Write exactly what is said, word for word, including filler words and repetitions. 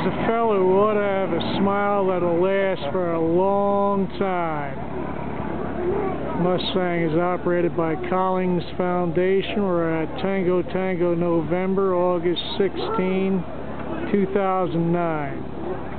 a fellow who ought to have a smile that'll last for a long time. Mustang is operated by Collings Foundation. We're at Tango Tango November, August sixteenth, two thousand nine.